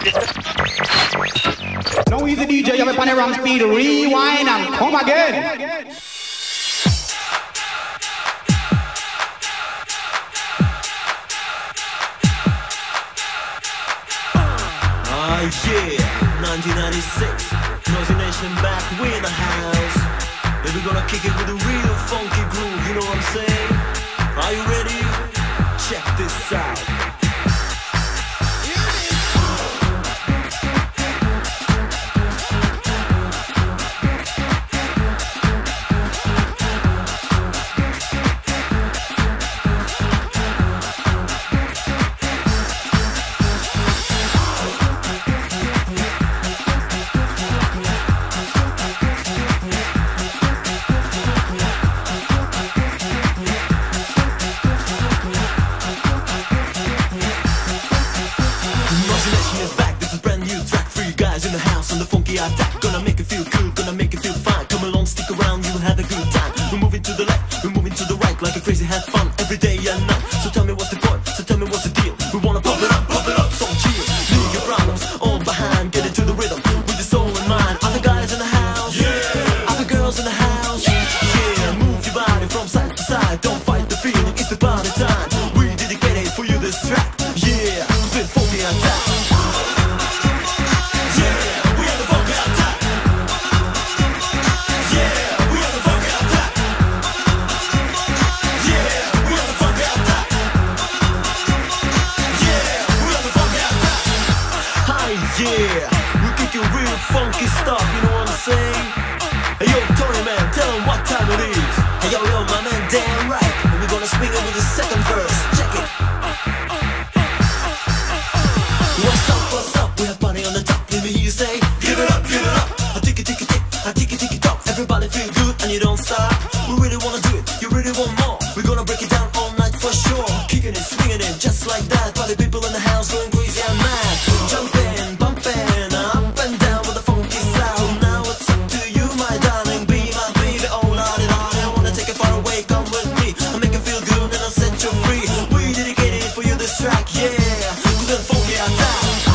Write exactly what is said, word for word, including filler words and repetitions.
Now he's the D J, you have a panorama speed, rewind and come again. Ah yeah, nineteen ninety-six, Noisy Nation back, we in the house. Yeah, we're gonna kick it with a real funky groove, you know what I'm saying? Are you ready? Check this out. Attack. Gonna make it feel good, gonna make it feel fine. Come along, stick around, you'll have a good time. We're moving to the left, we're moving to the right, like a crazy, have fun every day and night. So tell me what's the point, so tell me what's the deal. We wanna pump it up, pump it up, so chill. Leave your problems all behind, get into the rhythm with your soul and mind. Other guys in the house, yeah. Other girls in the house, yeah. Yeah. Move your body from side to side, don't fight the feeling, it's the party time. We dedicated for you this track, yeah. Spin funky attack. Yeah, we're kicking real funky stuff, you know what I'm saying? Hey yo, Tony man, tell him what time it is. Hey yo, yo, my man, damn right. And we're gonna swing it with the second verse, check it. What's up, what's up, we have party on the top. Let me hear you say, give it up, give it up. I tick it, tick it, tick, I tick it, tick it top. Everybody feel good and you don't stop. We really wanna do it, you really want more. We're gonna break it down all night for sure. Kicking it, swinging it, just like that. Party people in the house going crazy and mad. Jumping. Track, yeah, good funky attack.